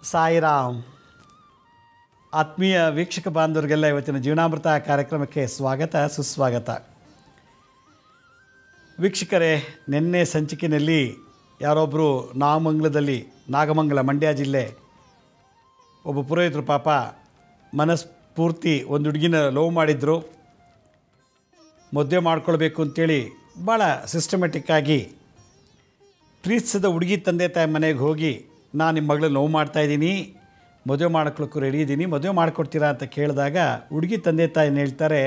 ಸಾಯಿರಾಮ್. ಆತ್ಮೀಯ ವೀಕ್ಷಕ ಬಾಂಧವರಿಗೆಲ್ಲ ಇವತ್ತಿನ ಜೀವನಾಮೃತ ಕಾರ್ಯಕ್ರಮಕ್ಕೆ ಸ್ವಾಗತ ಸುಸ್ವಾಗತ. ವೀಕ್ಷಕರೇ, ನಿನ್ನೆ ಸಂಚಿಕೆಯಲ್ಲಿ ಯಾರೊಬ್ಬರು ನಾಗಮಂಗಲ ಮಂಡ್ಯ ಜಿಲ್ಲೆ ಒಬ್ಬ ಪುರೋಹಿತರು ಪಾಪ ಮನಸ್ಫೂರ್ತಿ ಒಂದು ಹುಡುಗಿನ ಲವ್ ಮಾಡಿದ್ರು, ಮದುವೆ ಮಾಡ್ಕೊಳ್ಬೇಕು ಅಂತೇಳಿ ಭಾಳ ಸಿಸ್ಟಮೆಟಿಕ್ಕಾಗಿ ಪ್ರೀತಿಸಿದ ಹುಡುಗಿ ತಂದೆ ತಾಯಿ ಮನೆಗೆ ಹೋಗಿ ನಾನು ನಿಮ್ಮ ಮಗಳನ್ನ ಲವ್ ಮಾಡ್ತಾಯಿದ್ದೀನಿ, ಮದುವೆ ಮಾಡ್ಕೊಳಕ್ಕೂ ರೆಡಿ ಇದ್ದೀನಿ, ಮದುವೆ ಮಾಡಿಕೊಡ್ತೀರಾ ಅಂತ ಕೇಳಿದಾಗ ಹುಡುಗಿ ತಂದೆ ತಾಯಿನ ಹೇಳ್ತಾರೆ,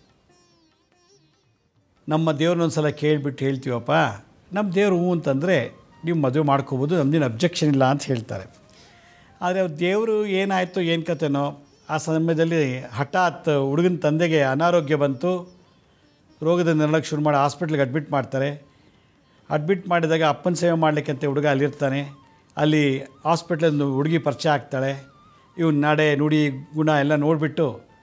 ನಮ್ಮ ದೇವ್ರನ್ನೊಂದು ಸಲ ಕೇಳಿಬಿಟ್ಟು ಹೇಳ್ತೀವಪ್ಪ, ನಮ್ಮ ದೇವ್ರು ಹ್ಞೂ ಅಂತಂದರೆ ನೀವು ಮದುವೆ ಮಾಡ್ಕೋಬೋದು, ನಮ್ಮದೇನು ಅಬ್ಜೆಕ್ಷನ್ ಇಲ್ಲ ಅಂತ ಹೇಳ್ತಾರೆ. ಆದರೆ ಅವ್ರ ದೇವರು ಏನಾಯಿತು ಏನು ಕತೆನೋ ಆ ಸಮಯದಲ್ಲಿ ಹಠಾತ್ ಹುಡುಗನ ತಂದೆಗೆ ಅನಾರೋಗ್ಯ ಬಂತು, ರೋಗದ ನರಳಕ್ಕೆ ಶುರು ಮಾಡಿ ಹಾಸ್ಪಿಟ್ಲಿಗೆ ಅಡ್ಮಿಟ್ ಮಾಡ್ತಾರೆ. ಅಡ್ಮಿಟ್ ಮಾಡಿದಾಗ ಅಪ್ಪನ ಸೇವೆ ಮಾಡಲಿಕ್ಕಂತ ಹುಡುಗ ಅಲ್ಲಿರ್ತಾನೆ. ಅಲ್ಲಿ ಹಾಸ್ಪಿಟ್ಲಲ್ಲಿ ಹುಡುಗಿ ಪರಿಚಯ ಆಗ್ತಾಳೆ. ಇವ್ನ ನಡೆ ನುಡಿ ಗುಣ ಎಲ್ಲ ನೋಡಿಬಿಟ್ಟು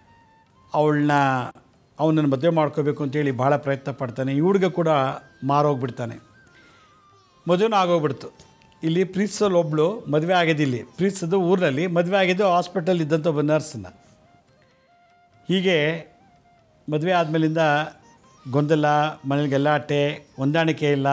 ಅವನನ್ನು ಮದುವೆ ಮಾಡ್ಕೋಬೇಕು ಅಂತೇಳಿ ಭಾಳ ಪ್ರಯತ್ನ ಪಡ್ತಾನೆ. ಈ ಹುಡುಗ ಕೂಡ ಮಾರೋಗ್ಬಿಡ್ತಾನೆ, ಮದುವೆನೂ ಆಗೋಗ್ಬಿಡ್ತು. ಇಲ್ಲಿ ಪ್ರೀತಿಸೋಲು ಒಬ್ಬಳು ಮದುವೆ ಆಗಿದ್ದಿಲ್ಲಿ, ಪ್ರೀತಿಸೋದು ಊರಿನಲ್ಲಿ, ಮದುವೆ ಆಗಿದ್ದು ಹಾಸ್ಪಿಟಲ್ ಇದ್ದಂಥ ಒಬ್ಬ ನರ್ಸನ್ನ. ಹೀಗೆ ಮದುವೆ ಆದಮೇಲಿಂದ ಗೊಂದಲ, ಮನೇಲಿ ಗಲಾಟೆ, ಹೊಂದಾಣಿಕೆ ಇಲ್ಲ,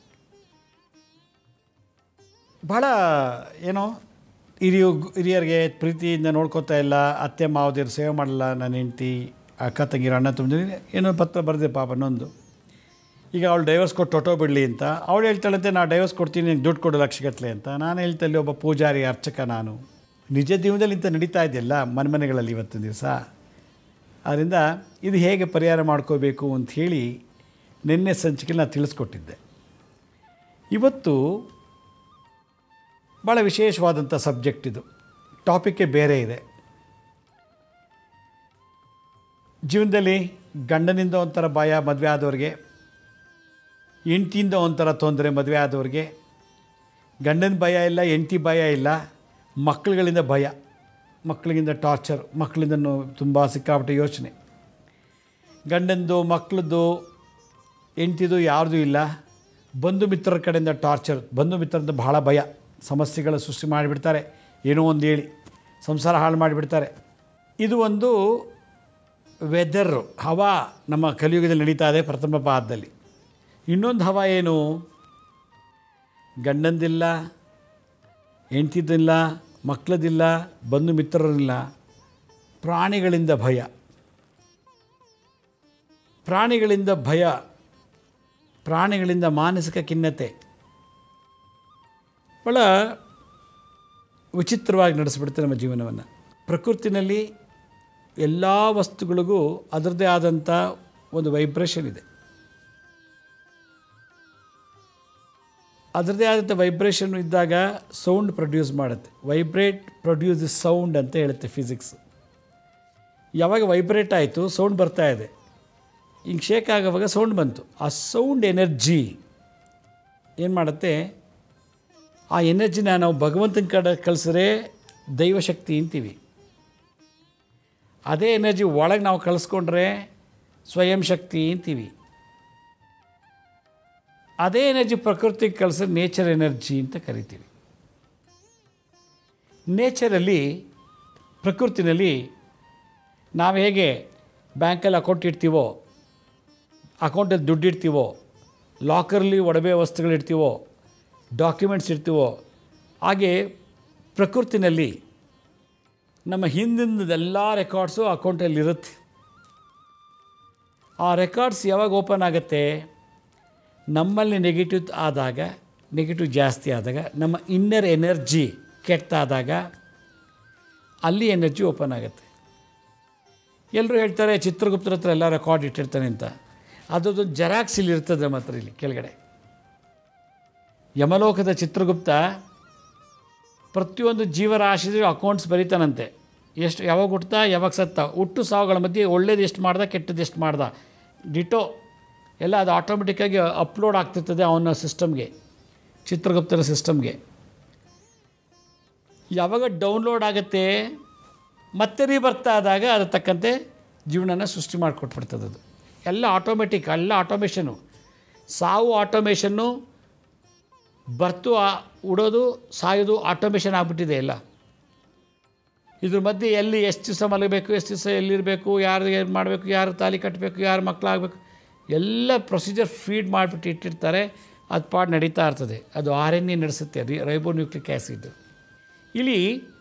ಭಾಳ ಏನೋ ಹಿರಿಯರಿಗೆ ಪ್ರೀತಿಯಿಂದ ನೋಡ್ಕೋತಾ ಇಲ್ಲ, ಅತ್ತೆ ಮಾವದಿರು ಸೇವೆ ಮಾಡಲ್ಲ, ನನ್ನ ಹೆಂಡ್ತಿ ಅಕ್ಕ ತಂಗಿರ ಅಣ್ಣ ತುಂಬಿದ್ರೆ ಏನೋ ಪತ್ರ ಬರೆದೆ ಪಾಪ ಇನ್ನೊಂದು. ಈಗ ಅವಳು ಡೈವರ್ಸ್ ಕೊಟ್ಟು ಹೊಟ್ಟೋಗ್ಬಿಡಲಿ ಅಂತ ಅವಳು ಹೇಳ್ತಾಳಂತೆ, ನಾನು ಡೈವರ್ಸ್ ಕೊಡ್ತೀನಿ, ನಿಂಗೆ ದುಡ್ಡು ಕೊಡು ಲಕ್ಷಗಟ್ಟಲೆ ಅಂತ. ನಾನು ಹೇಳ್ತಲ್ಲಿ ಒಬ್ಬ ಪೂಜಾರಿ ಅರ್ಚಕ, ನಾನು ನಿಜ ಜೀವನದಲ್ಲಿ ಇಂಥ ನಡೀತಾ ಇದೆಯಲ್ಲ ಮನೆಗಳಲ್ಲಿ ಇವತ್ತಿನ ದಿವಸ. ಆದ್ದರಿಂದ ಇದು ಹೇಗೆ ಪರಿಹಾರ ಮಾಡ್ಕೋಬೇಕು ಅಂಥೇಳಿ ನಿನ್ನೆ ಸಂಚಿಕೆಯಲ್ಲಿ ನಾನು ತಿಳಿಸ್ಕೊಟ್ಟಿದ್ದೆ. ಇವತ್ತು ಭಾಳ ವಿಶೇಷವಾದಂಥ ಸಬ್ಜೆಕ್ಟ್ ಇದು, ಟಾಪಿಕ್ಕೇ ಬೇರೆ ಇದೆ. ಜೀವನದಲ್ಲಿ ಗಂಡನಿಂದ ಒಂಥರ ಭಯ ಮದುವೆ ಆದವ್ರಿಗೆ, ಹೆಂಡ್ತಿಯಿಂದ ಒಂಥರ ತೊಂದರೆ ಮದುವೆ ಆದವ್ರಿಗೆ, ಗಂಡನ ಭಯ ಇಲ್ಲ, ಹೆಂಡ್ತಿ ಭಯ ಇಲ್ಲ, ಮಕ್ಕಳುಗಳಿಂದ ಭಯ, ಮಕ್ಕಳಿಗಿಂದ ಟಾರ್ಚರ್, ಮಕ್ಕಳಿಂದ ತುಂಬ ಸಿಕ್ಕಾಪಟ್ಟೆ ಯೋಚನೆ, ಗಂಡಂದು ಮಕ್ಕಳದ್ದು ಹೆಂಡ್ತಿದು ಯಾರ್ದು ಇಲ್ಲ, ಬಂಧು ಮಿತ್ರರ ಕಡೆಯಿಂದ ಟಾರ್ಚರ್, ಬಂಧು ಮಿತ್ರರಿಂದ ಭಾಳ ಭಯ, ಸಮಸ್ಯೆಗಳ ಸೃಷ್ಟಿ ಮಾಡಿಬಿಡ್ತಾರೆ, ಏನೋ ಒಂದು ಹೇಳಿ ಸಂಸಾರ ಹಾಳು ಮಾಡಿಬಿಡ್ತಾರೆ. ಇದು ಒಂದು ವೆದರ್ ಹವಾ ನಮ್ಮ ಕಲಿಯುಗದಲ್ಲಿ ನಡೀತಾ ಇದೆ ಪ್ರಥಮ ಪಾದದಲ್ಲಿ. ಇನ್ನೊಂದು ಹವಾ ಏನು, ಗಂಡಂದಿಲ್ಲ, ಹೆಂಡ್ತಿದ್ದಿಲ್ಲ, ಮಕ್ಕಳದಿಲ್ಲ, ಬಂಧು ಮಿತ್ರರಿಲ್ಲ, ಪ್ರಾಣಿಗಳಿಂದ ಭಯ. ಪ್ರಾಣಿಗಳಿಂದ ಭಯ, ಪ್ರಾಣಿಗಳಿಂದ ಮಾನಸಿಕ ಖಿನ್ನತೆ, ಭಾಳ ವಿಚಿತ್ರವಾಗಿ ನಡೆಸಿಬಿಡುತ್ತೆ ನಮ್ಮ ಜೀವನವನ್ನು. ಪ್ರಕೃತಿನಲ್ಲಿ ಎಲ್ಲ ವಸ್ತುಗಳಿಗೂ ಅದರದ್ದೇ ಆದಂಥ ಒಂದು ವೈಬ್ರೇಷನ್ ಇದೆ. ಅದರದ್ದೇ ಆದಂಥ ವೈಬ್ರೇಷನ್ ಇದ್ದಾಗ ಸೌಂಡ್ ಪ್ರೊಡ್ಯೂಸ್ ಮಾಡುತ್ತೆ. ವೈಬ್ರೇಟ್ ಪ್ರೊಡ್ಯೂಸ್ ಸೌಂಡ್ ಅಂತ ಹೇಳುತ್ತೆ ಫಿಸಿಕ್ಸ್. ಯಾವಾಗ ವೈಬ್ರೇಟ್ ಆಯಿತು ಸೌಂಡ್ ಬರ್ತಾ ಇದೆ, ಹಿಂಗೆ ಶೇಕ್ ಆಗೋವಾಗ ಸೌಂಡ್ ಬಂತು. ಆ ಸೌಂಡ್ ಎನರ್ಜಿ ಏನು ಮಾಡುತ್ತೆ, ಆ ಎನರ್ಜಿನ ನಾವು ಭಗವಂತನ ಕಡೆ ಕಳಿಸಿದ್ರೆ ದೈವಶಕ್ತಿ ಅಂತೀವಿ. ಅದೇ ಎನರ್ಜಿ ಒಳಗೆ ನಾವು ಕಳಿಸ್ಕೊಂಡ್ರೆ ಸ್ವಯಂ ಶಕ್ತಿ ಅಂತೀವಿ. ಅದೇ ಎನರ್ಜಿ ಪ್ರಕೃತಿಗೆ ಕಳಿಸಿದ್ರೆ ನೇಚರ್ ಎನರ್ಜಿ ಅಂತ ಕರಿತೀವಿ. ನೇಚರಲ್ಲಿ, ಪ್ರಕೃತಿನಲ್ಲಿ ನಾವು ಹೇಗೆ ಬ್ಯಾಂಕಲ್ಲಿ ಅಕೌಂಟ್ ಇಡ್ತೀವೋ, ಅಕೌಂಟಲ್ಲಿ ದುಡ್ಡು ಇಡ್ತೀವೋ, ಲಾಕರಲ್ಲಿ ಒಡವೆ ವಸ್ತುಗಳಿಡ್ತೀವೋ, ಡಾಕ್ಯುಮೆಂಟ್ಸ್ ಇರ್ತೀವೋ, ಹಾಗೆ ಪ್ರಕೃತಿನಲ್ಲಿ ನಮ್ಮ ಹಿಂದಿನದೆಲ್ಲ ರೆಕಾರ್ಡ್ಸು ಅಕೌಂಟಲ್ಲಿರುತ್ತೆ. ಆ ರೆಕಾರ್ಡ್ಸ್ ಯಾವಾಗ ಓಪನ್ ಆಗುತ್ತೆ, ನಮ್ಮಲ್ಲಿ ನೆಗೆಟಿವ್ ಜಾಸ್ತಿ ಆದಾಗ, ನಮ್ಮ ಇನ್ನರ್ ಎನರ್ಜಿ ಕೆಟ್ಟಾದಾಗ ಅಲ್ಲಿ ಎನರ್ಜಿ ಓಪನ್ ಆಗುತ್ತೆ. ಎಲ್ಲರೂ ಹೇಳ್ತಾರೆ ಚಿತ್ರಗುಪ್ತರ ಹತ್ರ ಎಲ್ಲ ರೆಕಾರ್ಡ್ ಇಟ್ಟಿರ್ತಾನೆ ಅಂತ. ಅದೊಂದು ಜೆರಾಕ್ಸ್ ಇಲ್ಲಿ ಇರ್ತದೆ ನಮ್ಮ ಹತ್ರ, ಇಲ್ಲಿ ಕೆಳಗಡೆ. ಯಮಲೋಕದ ಚಿತ್ರಗುಪ್ತ ಪ್ರತಿಯೊಂದು ಜೀವರಾಶಿಯೂ ಅಕೌಂಟ್ಸ್ ಬರೀತಾನಂತೆ. ಎಷ್ಟು, ಯಾವಾಗ ಹುಟ್ತಾ, ಯಾವಾಗ ಸತ್ತ, ಹುಟ್ಟು ಸಾವುಗಳ ಮಧ್ಯೆ ಒಳ್ಳೇದು ಎಷ್ಟು ಮಾಡ್ದ, ಕೆಟ್ಟದ್ದು ಎಷ್ಟು ಮಾಡ್ದ, ಡಿಟೋ ಎಲ್ಲ ಅದು ಆಟೋಮೆಟಿಕ್ಕಾಗಿ ಅಪ್ಲೋಡ್ ಆಗ್ತಿರ್ತದೆ ಅವನ ಸಿಸ್ಟಮ್ಗೆ, ಚಿತ್ರಗುಪ್ತರ ಸಿಸ್ಟಮ್ಗೆ. ಯಾವಾಗ ಡೌನ್ಲೋಡ್ ಆಗುತ್ತೆ ಮತ್ತೆ ರೀಬರ್ತ್ ಆದಾಗ ಅದ್ರ ತಕ್ಕಂತೆ ಜೀವನನ ಸೃಷ್ಟಿ ಮಾಡಿಕೊಟ್ಬಿಡ್ತದೆ. ಅದು ಎಲ್ಲ ಆಟೋಮೆಟಿಕ್, ಎಲ್ಲ ಆಟೋಮೇಷನ್ನು. ಸಾವು ಆಟೋಮೇಷನ್ನು, ಬರ್ತು ಉಡೋದು ಸಾಯೋದು ಆಟೋಮೇಷನ್ ಆಗಿಬಿಟ್ಟಿದೆ ಎಲ್ಲ. ಇದ್ರ ಮಧ್ಯೆ ಎಲ್ಲಿ ಎಷ್ಟು ದಿವಸ ಮಲಗಬೇಕು, ಎಷ್ಟು ದಿವಸ ಎಲ್ಲಿರಬೇಕು, ಯಾರು ಏನು ಮಾಡಬೇಕು, ಯಾರು ತಾಲಿ ಕಟ್ಟಬೇಕು, ಯಾರು ಮಕ್ಕಳಾಗಬೇಕು, ಎಲ್ಲ ಪ್ರೊಸೀಜರ್ ಫೀಡ್ ಮಾಡಿಬಿಟ್ಟು ಇಟ್ಟಿರ್ತಾರೆ. ಅದು ಪಾಡು ನಡೀತಾ ಇರ್ತದೆ. ಅದು RNA ನಡೆಸುತ್ತೆ, ರೈಬೋನ್ಯೂಕ್ಲಿಕ್ ಆ್ಯಸಿಡ್. ಇಲ್ಲಿ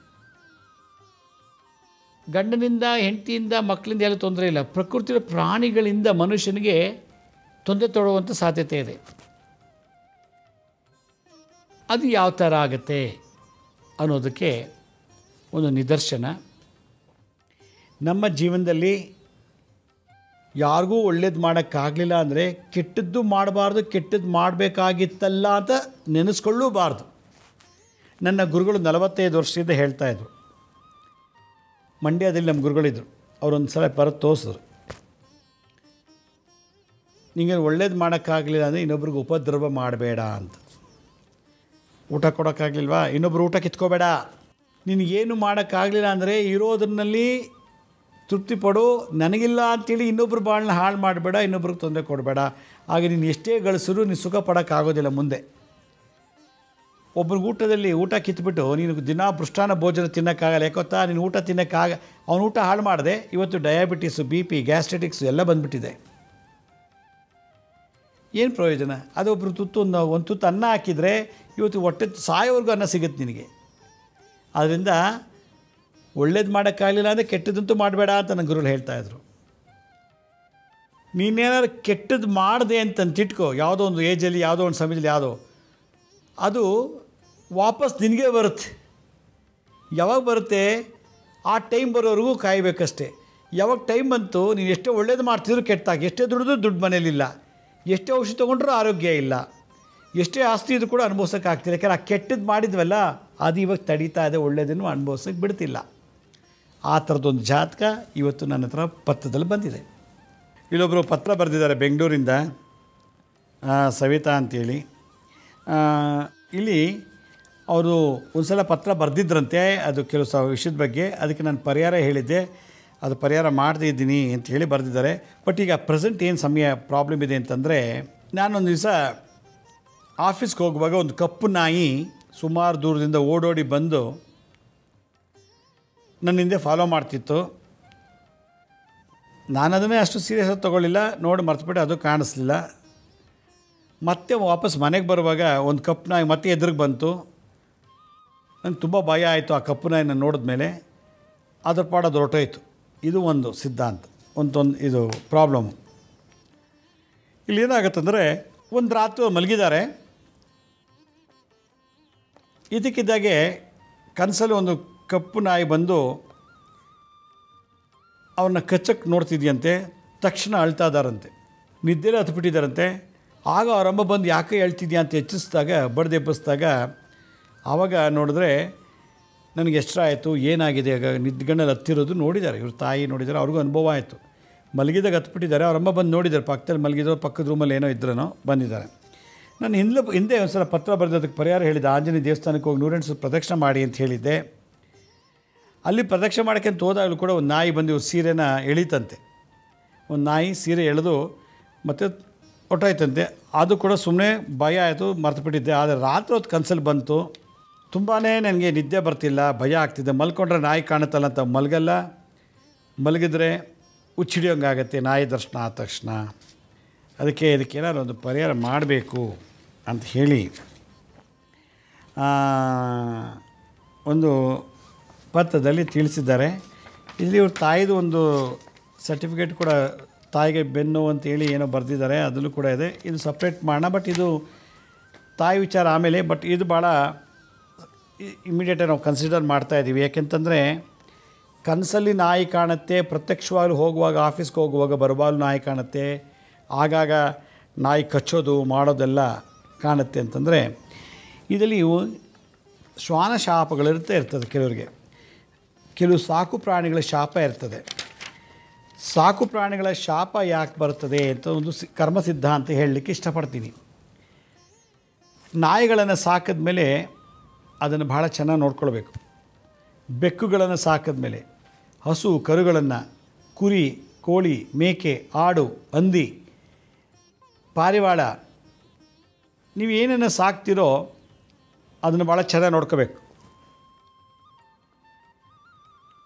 ಗಂಡನಿಂದ, ಹೆಂಡತಿಯಿಂದ, ಮಕ್ಕಳಿಂದ ಎಲ್ಲ ತೊಂದರೆ ಇಲ್ಲ. ಪ್ರಕೃತಿಯ ಪ್ರಾಣಿಗಳಿಂದ ಮನುಷ್ಯನಿಗೆ ತೊಂದರೆ ತೊಡುವಂಥ ಸಾಧ್ಯತೆ ಇದೆ. ಅದು ಯಾವ ಥರ ಆಗುತ್ತೆ ಅನ್ನೋದಕ್ಕೆ ಒಂದು ನಿದರ್ಶನ. ನಮ್ಮ ಜೀವನದಲ್ಲಿ ಯಾರಿಗೂ ಒಳ್ಳೇದು ಮಾಡೋಕ್ಕಾಗಲಿಲ್ಲ ಅಂದರೆ ಕೆಟ್ಟದ್ದು ಮಾಡಬಾರ್ದು, ಕೆಟ್ಟದ್ದು ಮಾಡಬೇಕಾಗಿತ್ತಲ್ಲ ಅಂತ ನೆನೆಸ್ಕೊಳ್ಳೂಬಾರ್ದು. ನನ್ನ ಗುರುಗಳು 45 ವರ್ಷದಿಂದ ಹೇಳ್ತಾಯಿದ್ರು. ಮಂಡ್ಯದಲ್ಲಿ ನಮ್ಮ ಗುರುಗಳಿದ್ದರು. ಅವರೊಂದು ಸಲ ಬರೋದು ತೋರಿಸಿದ್ರು. ನಿಮಗೆ ಒಳ್ಳೇದು ಮಾಡೋಕ್ಕಾಗಲಿಲ್ಲ ಅಂದರೆ ಇನ್ನೊಬ್ರಿಗೆ ಉಪದ್ರವ ಮಾಡಬೇಡ ಅಂತ. ಊಟ ಕೊಡೋಕ್ಕಾಗಲಿಲ್ವಾ, ಇನ್ನೊಬ್ರು ಊಟ ಕಿತ್ಕೋಬೇಡ. ನಿನಗೇನು ಮಾಡೋಕ್ಕಾಗಲಿಲ್ಲ ಅಂದರೆ ಇರೋದ್ರಲ್ಲಿ ತೃಪ್ತಿ ಪಡು. ನನಗಿಲ್ಲ ಅಂಥೇಳಿ ಇನ್ನೊಬ್ರು ಬಾಳನ್ನ ಹಾಳು ಮಾಡಬೇಡ, ಇನ್ನೊಬ್ರಿಗೆ ತೊಂದರೆ ಕೊಡಬೇಡ. ಹಾಗೆ ನೀನು ಎಷ್ಟೇ ಗಳಿಸಿದ್ರು ನೀನು ಸುಖ ಪಡೋಕ್ಕಾಗೋದಿಲ್ಲ ಮುಂದೆ. ಒಬ್ಬರಿಗೆ ಊಟ ಕಿತ್ಬಿಟ್ಟು ನೀನು ದಿನ ಪೃಷ್ಟಾನ್ನ ಭೋಜನ ತಿನ್ನೋಕ್ಕಾಗಲ್ಲ. ಯಾಕೊತ್ತಾ, ನೀನು ಊಟ ಅವನು ಊಟ ಹಾಳು ಮಾಡಿದೆ. ಇವತ್ತು ಡಯಾಬಿಟೀಸು, BP, ಗ್ಯಾಸ್ಟ್ರೆಟಿಕ್ಸು ಎಲ್ಲ ಬಂದುಬಿಟ್ಟಿದೆ. ಏನು ಪ್ರಯೋಜನ? ಅದು ಒಬ್ಬರು ಒಂದು ತುತ್ತು ಅನ್ನ ಹಾಕಿದರೆ ಇವತ್ತು ಹೊಟ್ಟೆ ಸಾಯೋವರೆಗೂ ಅನ್ನ ಸಿಗುತ್ತೆ ನಿನಗೆ. ಆದ್ದರಿಂದ ಒಳ್ಳೇದು ಮಾಡೋಕ್ಕಾಗಲಿಲ್ಲ ಅಂದರೆ ಕೆಟ್ಟದಂತೂ ಮಾಡಬೇಡ ಅಂತ ನನ್ನ ಗುರುಗಳು ಹೇಳ್ತಾಯಿದ್ರು. ನೀನೇನಾದ್ರು ಕೆಟ್ಟದ್ದು ಮಾಡಿದೆ ಅಂತಂತಿಟ್ಕೋ, ಯಾವುದೋ ಒಂದು ಏಜಲ್ಲಿ, ಯಾವುದೋ ಒಂದು ಸಮಯದಲ್ಲಿ, ಅದು ವಾಪಸ್ ನಿನಗೆ ಬರುತ್ತೆ. ಯಾವಾಗ ಬರುತ್ತೆ? ಆ ಟೈಮ್ ಬರೋವರೆಗೂ ಕಾಯಬೇಕಷ್ಟೆ. ಯಾವಾಗ ಟೈಮ್ ಬಂತು, ನೀನು ಎಷ್ಟೇ ಒಳ್ಳೇದು ಮಾಡ್ತಿದ್ರು ಕೆಟ್ಟಾಗಿ, ಎಷ್ಟೇ ದುಡ್ಡು ಮನೇಲಿಲ್ಲ, ಎಷ್ಟೇ ಔಷಧಿ ತೊಗೊಂಡ್ರೂ ಆರೋಗ್ಯ ಇಲ್ಲ, ಎಷ್ಟೇ ಆಸ್ತಿ ಇದ್ರೂ ಕೂಡ ಅನುಭವಿಸೋಕ್ಕಾಗ್ತಿಲ್ಲ. ಯಾಕಂದ್ರೆ ಆ ಕೆಟ್ಟದ್ದು ಮಾಡಿದ್ವಲ್ಲ ಅದು ಇವಾಗ ತಡೀತಾ ಇದೆ, ಒಳ್ಳೆಯದನ್ನು ಅನುಭವಿಸೋಕ್ಕೆ ಬಿಡ್ತಿಲ್ಲ. ಆ ಥರದ್ದೊಂದು ಜಾತಕ ಇವತ್ತು ನನ್ನ ಹತ್ರ ಪತ್ರದಲ್ಲಿ ಬಂದಿದೆ. ಇಲ್ಲೊಬ್ಬರು ಪತ್ರ ಬರೆದಿದ್ದಾರೆ ಬೆಂಗಳೂರಿಂದ, ಸವಿತಾ ಅಂತೇಳಿ. ಇಲ್ಲಿ ಅವರು ಒಂದು ಸಲ ಪತ್ರ ಬರೆದಿದ್ರಂತೆ, ಅದು ಕೆಲವು ವಿಷಯದ ಬಗ್ಗೆ. ಅದಕ್ಕೆ ನಾನು ಪರಿಹಾರ ಹೇಳಿದ್ದೆ, ಅದು ಪರಿಹಾರ ಮಾಡ್ತಿದ್ದೀನಿ ಅಂತ ಹೇಳಿ ಬರೆದಿದ್ದಾರೆ. ಬಟ್ ಈಗ ಪ್ರೆಸೆಂಟ್ ಏನು ಸಮಯ ಪ್ರಾಬ್ಲಮ್ ಇದೆ ಅಂತಂದರೆ, ನಾನೊಂದು ದಿವಸ ಆಫೀಸ್ಗೆ ಹೋಗುವಾಗ ಒಂದು ಕಪ್ಪು ನಾಯಿ ಸುಮಾರು ದೂರದಿಂದ ಓಡೋಡಿ ಬಂದು ನನ್ನ ಹಿಂದೆ ಫಾಲೋ ಮಾಡ್ತಿತ್ತು. ನಾನು ಅದನ್ನೇ ಅಷ್ಟು ಸೀರಿಯಸ್ಸಾಗಿ ತೊಗೊಳ್ಳಿಲ್ಲ, ನೋಡಿ ಮರ್ತುಬಿಟ್ಟು ಅದು ಕಾಣಿಸ್ಲಿಲ್ಲ. ಮತ್ತೆ ವಾಪಸ್ ಮನೆಗೆ ಬರುವಾಗ ಒಂದು ಕಪ್ಪು ನಾಯಿ ಮತ್ತೆ ಎದುರಿಗೆ ಬಂತು. ನಂಗೆ ತುಂಬ ಭಯ ಆಯಿತು ಆ ಕಪ್ಪು ನಾಯಿನ ನೋಡಿದ್ಮೇಲೆ. ಅದ್ರ ಪಾಡು ಅದು ಹೊರಟೋಯ್ತು. ಇದು ಒಂದು ಸಿದ್ಧಾಂತ, ಒಂದು ಇದು ಪ್ರಾಬ್ಲಮ್ಮು. ಇಲ್ಲಿ ಏನಾಗುತ್ತಂದರೆ, ಒಂದು ರಾತ್ರಿ ಮಲಗಿದ್ದಾರೆ. ಇದಕ್ಕಿದ್ದಾಗೆ ಕನಸಲ್ಲಿ ಒಂದು ಕಪ್ಪು ನಾಯಿ ಬಂದು ಅವ್ರನ್ನ ಕಚ್ಚಕ್ಕೆ ನೋಡ್ತಿದ್ಯಂತೆ. ತಕ್ಷಣ ಅಳ್ತಾ ಇದ್ದಾರಂತೆ, ನಿದ್ದೆಲ್ಲ ಹತ್ಬಿಟ್ಟಿದ್ದಾರಂತೆ. ಆಗ ಅವರಮ್ಮ ಬಂದು ಯಾಕೆ ಹೇಳ್ತಿದ್ಯಾ ಅಂತ ಎಚ್ಚಿಸಿದಾಗ, ಬಡ್ದೆಬ್ಬಿಸಿದಾಗ, ಆವಾಗ ನೋಡಿದ್ರೆ ನನಗೆ ಎಷ್ಟರ ಆಯಿತು, ಏನಾಗಿದೆ, ಆಗ ನಿದ್ಗಣ್ಣಲ್ಲಿ ಹತ್ತಿರೋದು ನೋಡಿದ್ದಾರೆ. ಇವ್ರ ತಾಯಿ ನೋಡಿದ್ದಾರೆ, ಅವ್ರಿಗೂ ಅನುಭವ ಆಯಿತು. ಮಲಗಿದಾಗ ಹತ್ಬಿಟ್ಟಿದ್ದಾರೆ. ಅವರಮ್ಮ ಬಂದು ನೋಡಿದ್ದಾರೆ, ಪಕ್ಕದಲ್ಲಿ ಮಲಗಿದ್ರು, ಪಕ್ಕದ ರೂಮಲ್ಲಿ ಏನೋ ಇದ್ರೂ ಬಂದಿದ್ದಾರೆ. ನಾನು ಹಿಂದೆ ಒಂದು ಸಲ ಪತ್ರ ಬರೆದೋದಕ್ಕೆ ಪರಿಹಾರ ಹೇಳಿದ್ದೆ. ಆಂಜನೇಯ ದೇವಸ್ಥಾನಕ್ಕೆ ಹೋಗಿ 108 ಪ್ರದಕ್ಷಿಣೆ ಮಾಡಿ ಅಂತ ಹೇಳಿದ್ದೆ. ಅಲ್ಲಿ ಪ್ರದಕ್ಷಿಣೆ ಮಾಡೋಕ್ಕೆ ಅಂತ ಹೋದಾಗಲೂ ಕೂಡ ಒಂದು ನಾಯಿ ಬಂದು ಇವ್ರ ಸೀರೆನ ಎಳೀತಂತೆ. ಒಂದು ನಾಯಿ ಸೀರೆ ಎಳೆದು ಮತ್ತು ಹೊಟ್ಟೋಯ್ತಂತೆ. ಅದು ಕೂಡ ಸುಮ್ಮನೆ ಭಯ ಆಯಿತು, ಮರ್ತುಬಿಟ್ಟಿದ್ದೆ. ಆದರೆ ರಾತ್ರಿ ಹೊತ್ತು ಕನಸಲ್ಲಿ ಬಂತು. ತುಂಬಾ ನನಗೆ ನಿದ್ದೆ ಬರ್ತಿಲ್ಲ, ಭಯ ಆಗ್ತಿದ್ದೆ. ಮಲ್ಕೊಂಡ್ರೆ ನಾಯಿ ಕಾಣುತ್ತಲ್ಲ ಅಂತ ಮಲಗಲ್ಲ, ಮಲಗಿದ್ರೆ ಹುಚ್ಚಿಡಿಯೋಂಗಾಗತ್ತೆ ನಾಯಿ ದರ್ಶನ ಆದ ತಕ್ಷಣ. ಇದಕ್ಕೇನಾದ್ರು ಒಂದು ಪರಿಹಾರ ಮಾಡಬೇಕು ಅಂತ ಹೇಳಿ ಒಂದು ಪತ್ರದಲ್ಲಿ ತಿಳಿಸಿದ್ದಾರೆ. ಇಲ್ಲಿ ಇವ್ರ ತಾಯಿದು ಒಂದು ಸರ್ಟಿಫಿಕೇಟ್ ಕೂಡ, ತಾಯಿಗೆ ಬೆನ್ನು ಅಂತೇಳಿ ಏನೋ ಬರೆದಿದ್ದಾರೆ, ಅದನ್ನು ಕೂಡ ಇದೆ. ಇದು ಸಪ್ರೇಟ್ ಮಾಡೋಣ. ಬಟ್ ಇದು ತಾಯಿ ವಿಚಾರ ಆಮೇಲೆ. ಬಟ್ ಇದು ಭಾಳ ಇಮಿಡಿಯೇಟಾಗಿ ನಾವು ಕನ್ಸಿಡರ್ ಮಾಡ್ತಾಯಿದ್ದೀವಿ. ಯಾಕೆಂತಂದರೆ ಕನಸಲ್ಲಿ ನಾಯಿ ಕಾಣುತ್ತೆ, ಪ್ರತ್ಯಕ್ಷವಾಗಲೂ ಹೋಗುವಾಗ, ಆಫೀಸ್ಗೆ ಹೋಗುವಾಗ ಬರಬಾಲು ನಾಯಿ ಕಾಣುತ್ತೆ, ಆಗಾಗ ನಾಯಿ ಕಚ್ಚೋದು ಮಾಡೋದೆಲ್ಲ ಕಾಣುತ್ತೆ ಅಂತಂದರೆ ಇದರಲ್ಲಿ ಶ್ವಾನ ಶಾಪಗಳಿರ್ತದೆ ಕೆಲವರಿಗೆ. ಕೆಲವು ಸಾಕು ಪ್ರಾಣಿಗಳ ಶಾಪ ಇರ್ತದೆ. ಸಾಕು ಪ್ರಾಣಿಗಳ ಶಾಪ ಯಾಕೆ ಬರ್ತದೆ ಅಂತ ಒಂದು ಕರ್ಮ ಸಿದ್ಧಾಂತ ಹೇಳಲಿಕ್ಕೆ ಇಷ್ಟಪಡ್ತೀನಿ. ನಾಯಿಗಳನ್ನು ಸಾಕಿದ ಮೇಲೆ ಅದನ್ನು ಭಾಳ ಚೆನ್ನಾಗಿ ನೋಡ್ಕೊಳ್ಬೇಕು. ಬೆಕ್ಕುಗಳನ್ನು ಸಾಕಿದ ಮೇಲೆ, ಹಸು ಕರುಗಳನ್ನು, ಕುರಿ, ಕೋಳಿ, ಮೇಕೆ, ಆಡು, ಹಂದಿ, ಪಾರಿವಾಳ, ನೀವು ಏನನ್ನು ಸಾಕ್ತಿರೋ ಅದನ್ನು ಭಾಳ ಚೆನ್ನಾಗಿ ನೋಡ್ಕೋಬೇಕು.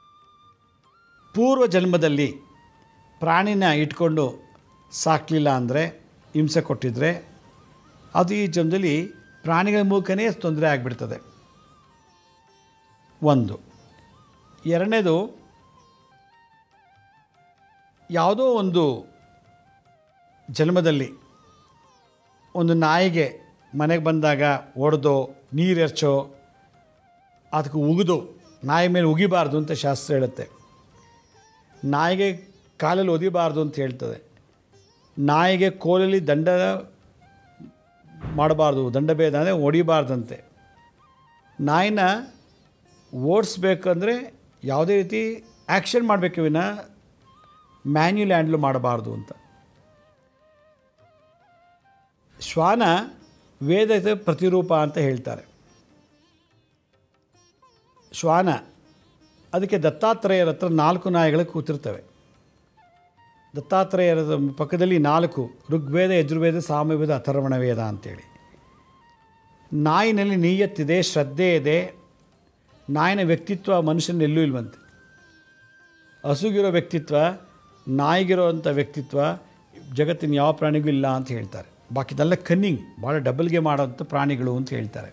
ಪೂರ್ವ ಜನ್ಮದಲ್ಲಿ ಪ್ರಾಣಿನ ಇಟ್ಕೊಂಡು ಸಾಕಲಿಲ್ಲ ಅಂದರೆ, ಹಿಂಸೆ ಕೊಟ್ಟಿದ್ದರೆ, ಅದು ಈ ಜನ್ಮದಲ್ಲಿ ಪ್ರಾಣಿಗಳ ಮೂಲಕನೇ ತೊಂದರೆ ಆಗಿಬಿಡ್ತದೆ. ಒಂದು. ಎರಡನೇದು, ಯಾವುದೋ ಒಂದು ಜನ್ಮದಲ್ಲಿ ಒಂದು ನಾಯಿಗೆ ಮನೆಗೆ ಬಂದಾಗ ಹೊಡೆದೋ, ನೀರು ಎರಚೋ, ಅದಕ್ಕೆ ಉಗಿದು, ನಾಯಿ ಮೇಲೆ ಉಗಿಬಾರ್ದು ಅಂತ ಶಾಸ್ತ್ರ ಹೇಳುತ್ತೆ. ನಾಯಿಗೆ ಕಾಲಲ್ಲಿ ಒದಿಬಾರ್ದು ಅಂತ ಹೇಳ್ತದೆ. ನಾಯಿಗೆ ಕೋಲಲ್ಲಿ ದಂಡ ಮಾಡಬಾರ್ದು, ದಂಡಭೇದ ಅಂದರೆ ಹೊಡಿಬಾರ್ದಂತೆ. ನಾಯಿನ ಓಡಿಸ್ಬೇಕಂದ್ರೆ ಯಾವುದೇ ರೀತಿ ಆ್ಯಕ್ಷನ್ ಮಾಡಬೇಕು, ವಿನ ಮ್ಯಾನ್ಯುಲ್ ಹ್ಯಾಂಡ್ಲ್ ಮಾಡಬಾರ್ದು ಅಂತ. ಶ್ವಾನ ವೇದದ ಪ್ರತಿರೂಪ ಅಂತ ಹೇಳ್ತಾರೆ. ಶ್ವಾನ ಅದಕ್ಕೆ ದತ್ತಾತ್ರೇಯರ ಹತ್ರ 4 ನಾಯಿಗಳು ಕೂತಿರ್ತವೆ. ದತ್ತಾತ್ರೇಯರ ಪಕ್ಕದಲ್ಲಿ 4 ಋಗ್ವೇದ, ಯಜುರ್ವೇದ, ಸಾಮವೇದ, ಅಥರ್ವಣ ವೇದ ಅಂತೇಳಿ. ನಾಯಿನಲ್ಲಿ ನಿಯತ್ತಿದೆ, ಶ್ರದ್ಧೆ ಇದೆ. ನಾಯಿನ ವ್ಯಕ್ತಿತ್ವ ಮನುಷ್ಯನೆಲ್ಲೂ ಇಲ್ವಂತೆ. ಹಸುಗಿರೋ ವ್ಯಕ್ತಿತ್ವ, ನಾಯಿಗಿರೋವಂಥ ವ್ಯಕ್ತಿತ್ವ ಜಗತ್ತಿನ ಯಾವ ಪ್ರಾಣಿಗೂ ಇಲ್ಲ ಅಂತ ಹೇಳ್ತಾರೆ. ಬಾಕಿದೆಲ್ಲ ಕನ್ನಿಂಗ್, ಭಾಳ ಡಬಲ್ಗೆ ಮಾಡೋಂಥ ಪ್ರಾಣಿಗಳು ಅಂತ ಹೇಳ್ತಾರೆ.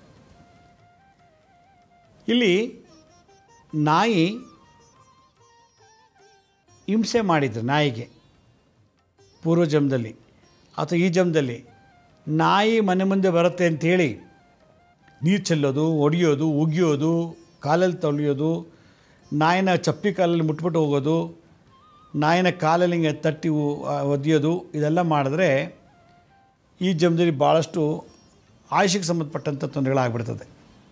ಇಲ್ಲಿ ನಾಯಿ ಹಿಂಸೆ ಮಾಡಿದ್ರು ನಾಯಿಗೆ ಪೂರ್ವ ಜನ್ಮದಲ್ಲಿ ಅಥವಾ ಈ ಜನ್ಮದಲ್ಲಿ. ನಾಯಿ ಮನೆ ಮುಂದೆ ಬರುತ್ತೆ ಅಂಥೇಳಿ ನೀರು ಚೆಲ್ಲೋದು, ಒಡೆಯೋದು, ಉಗಿಯೋದು, ಕಾಲಲ್ಲಿ ತೊಳೆಯೋದು, ನಾಯಿನ ಚಪ್ಪಿ ಕಾಲಲ್ಲಿ ಮುಟ್ಬಿಟ್ಟು ಹೋಗೋದು, ನಾಯಿನ ಕಾಲಲ್ಲಿ ಹಿಂಗೆ ತಟ್ಟಿ ಒದೆಯೋದು, ಇದೆಲ್ಲ ಮಾಡಿದ್ರೆ ಈ ಜನ್ಮದಲ್ಲಿ ಭಾಳಷ್ಟು ಆಯುಷಕ್ಕೆ ಸಂಬಂಧಪಟ್ಟಂಥ ತೊಂದರೆಗಳಾಗ್ಬಿಡ್ತದೆ.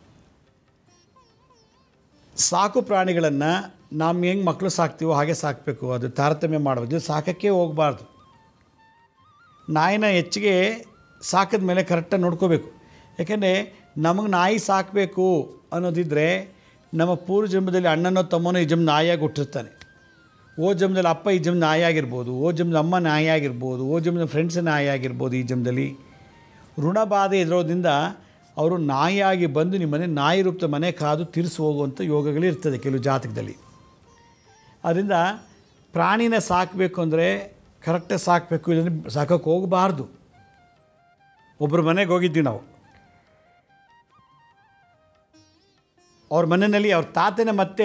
ಸಾಕು ಪ್ರಾಣಿಗಳನ್ನು ನಾವು ಹೆಂಗೆ ಮಕ್ಕಳು ಸಾಕ್ತೀವೋ ಹಾಗೆ ಸಾಕಬೇಕು, ಅದು ತಾರತಮ್ಯ ಮಾಡಬೇಕು. ಇದು ಸಾಕೋಕ್ಕೆ ಹೋಗಬಾರ್ದು. ನಾಯಿನ ಹೆಚ್ಚಿಗೆ ಸಾಕಿದ ಮೇಲೆ ಕರೆಕ್ಟಾಗಿ ನೋಡ್ಕೋಬೇಕು. ಯಾಕೆಂದರೆ ನಮಗೆ ನಾಯಿ ಸಾಕಬೇಕು ಅನ್ನೋದಿದ್ದರೆ, ನಮ್ಮ ಪೂರ್ವ ಜನ್ಮದಲ್ಲಿ ಅಣ್ಣನೋ ತಮ್ಮನೋ ಈ ಜನ್ಮ ನಾಯಿಯಾಗಿ ಹುಟ್ಟಿರ್ತಾನೆ. ಓ ಜನ್ಮದಲ್ಲಿ ಅಪ್ಪ ಈ ಜನ್ಮ ನಾಯಿ ಆಗಿರ್ಬೋದು, ಓ ಜನ್ಮದ ಅಮ್ಮ ನಾಯಿ ಆಗಿರ್ಬೋದು, ಓ ಜನ್ಮದ ಫ್ರೆಂಡ್ಸ್ ನಾಯಿ ಆಗಿರ್ಬೋದು. ಈ ಜನ್ಮದಲ್ಲಿ ಋಣಬಾಧೆ ಇರೋದ್ರಿಂದ ಅವರು ನಾಯಿಯಾಗಿ ಬಂದು ನಿಮ್ಮನೆ ನಾಯಿ ರೂಪದ ಮನೆ ಕಾದು ತಿರ್ಸಿ ಹೋಗುವಂಥ ಯೋಗಗಳಿರ್ತದೆ ಕೆಲವು ಜಾತಕದಲ್ಲಿ. ಅದರಿಂದ ಪ್ರಾಣಿನ ಸಾಕಬೇಕು ಅಂದರೆ ಕರೆಕ್ಟಾಗಿ ಸಾಕಬೇಕು, ಇದನ್ನು ಸಾಕೋಕ್ಕೆ ಹೋಗಬಾರ್ದು. ಒಬ್ಬರು ಮನೆಗೆ ಹೋಗಿದ್ವಿ ನಾವು. ಅವ್ರ ಮನೆಯಲ್ಲಿ ಅವ್ರ ತಾತನ ಮತ್ತೆ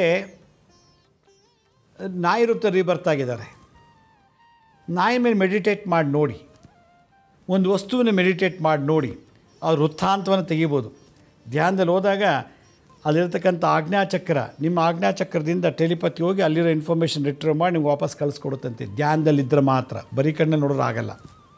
ನಾಯಿ ರೂಪದ ರೀಬರ್ತ್ ಆಗಿದ್ದಾರೆ. ನಾಯಿ ಮೇಲೆ ಮೆಡಿಟೇಟ್ ಮಾಡಿ ನೋಡಿ, ಒಂದು ವಸ್ತುವನ್ನು ಮೆಡಿಟೇಟ್ ಮಾಡಿ ನೋಡಿ, ಅವ್ರ ವೃತ್ತಾಂತವನ್ನು ತೆಗಿಬೋದು. ಧ್ಯಾನದಲ್ಲಿ ಹೋದಾಗ ಅಲ್ಲಿರ್ತಕ್ಕಂಥ ಆಜ್ಞಾಚಕ್ರ, ನಿಮ್ಮ ಆಜ್ಞಾಚಕ್ರದಿಂದ ಟೆಲಿಪತಿ ಹೋಗಿ ಅಲ್ಲಿರೋ ಇನ್ಫಾರ್ಮೇಷನ್ ರಿಟ್ರೀವ್ ಮಾಡಿ ನಿಮ್ಗೆ ವಾಪಸ್ ಕಳಿಸ್ಕೊಡುತ್ತಂತೆ. ಧ್ಯಾನದಲ್ಲಿದ್ದರೆ ಮಾತ್ರ, ಬರೀ ಕಣ್ಣಲ್ಲಿ ನೋಡೋರು ಆಗಲ್ಲ.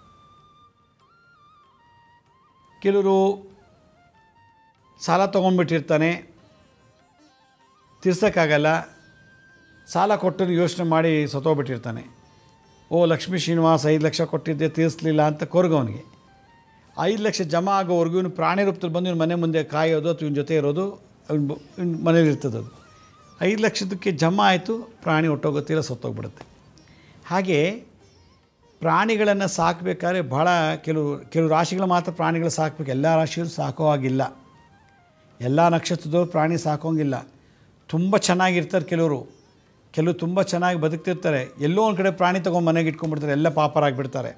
ಕೆಲವರು ಸಾಲ ತೊಗೊಂಡ್ಬಿಟ್ಟಿರ್ತಾನೆ, ತೀರ್ಸೋಕ್ಕಾಗಲ್ಲ. ಸಾಲ ಕೊಟ್ಟು ಯೋಚನೆ ಮಾಡಿ ಸತ್ತೋಗ್ಬಿಟ್ಟಿರ್ತಾನೆ. ಓ ಲಕ್ಷ್ಮೀ ಶ್ರೀನಿವಾಸ 5 ಲಕ್ಷ ಕೊಟ್ಟಿದ್ದೆ ತೀರಿಸಲಿಲ್ಲ ಅಂತ ಕೊರಗವನಿಗೆ. 5 ಲಕ್ಷ ಜಮಾ ಆಗೋವರೆಗೂ ಇವನು ಪ್ರಾಣಿ ರೂಪದಲ್ಲಿ ಬಂದು ಇವನು ಮನೆ ಮುಂದೆ ಕಾಯೋದು ಅಥವಾ ಇವನ ಜೊತೆ ಇರೋದು, ಇವನು ಮನೇಲಿರ್ತದೆ. ಅದು 5 ಲಕ್ಷದಕ್ಕೆ ಜಮಾ ಆಯಿತು, ಪ್ರಾಣಿ ಹೊಟ್ಟೋಗುತ್ತಿಲ್ಲ, ಸತ್ತೋಗ್ಬಿಡುತ್ತೆ. ಹಾಗೆ ಪ್ರಾಣಿಗಳನ್ನು ಸಾಕಬೇಕಾದ್ರೆ ಭಾಳ ಕೆಲವು ರಾಶಿಗಳು ಮಾತ್ರ ಪ್ರಾಣಿಗಳು ಸಾಕಬೇಕು. ಎಲ್ಲ ರಾಶಿಯವರು ಸಾಕೋ ಆಗಿಲ್ಲ. ಎಲ್ಲ ನಕ್ಷತ್ರದವರು ಪ್ರಾಣಿ ಸಾಕೋಂಗಿಲ್ಲ. ತುಂಬ ಚೆನ್ನಾಗಿರ್ತಾರೆ ಕೆಲವರು ತುಂಬ ಚೆನ್ನಾಗಿ ಬದುಕ್ತಿರ್ತಾರೆ. ಎಲ್ಲೋ ಒಂದು ಕಡೆ ಪ್ರಾಣಿ ತೊಗೊಂಡು ಮನೆಗೆ ಇಟ್ಕೊಂಡ್ಬಿಡ್ತಾರೆ, ಎಲ್ಲ ಪಾಪರಾಗಿಬಿಡ್ತಾರೆ.